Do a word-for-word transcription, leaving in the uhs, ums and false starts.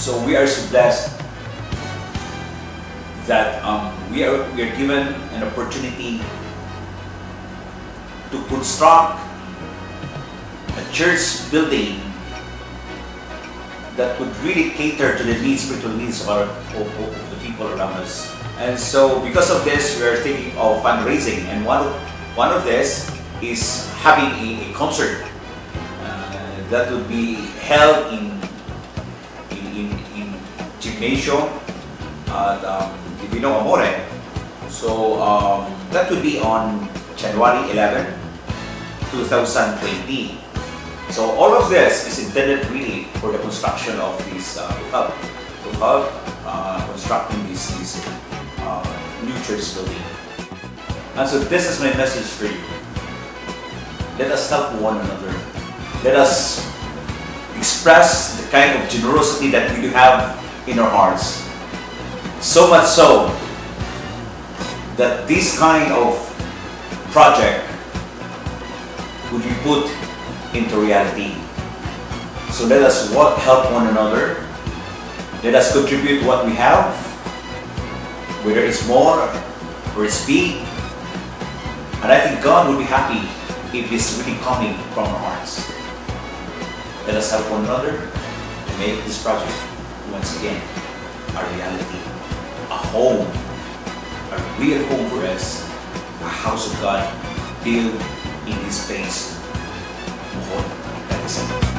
So we are so blessed that um, we are we are given an opportunity to construct a church building that would really cater to the needs, spiritual needs of, our, of, of the people around us. And so because of this, we are thinking of fundraising, and one of, one of this is having a, a concert uh, that would be held in in, in, in Gymnasium at um, Divino Amore. So um, that would be on January eleventh, two thousand twenty. So all of this is intended really for the construction of this uh, hub, to help uh, constructing this, this uh, new church building. And so this is my message for you. Let us help one another. Let us express the kind of generosity that we do have in our hearts. So much so that this kind of project would be put into reality. So let us work, help one another. Let us contribute what we have, whether it's more or it's big. And I think God will be happy if it's really coming from our hearts. Let us help one another to make this project once again a reality, a home, a real home for us, a house of God built in this place. That is it.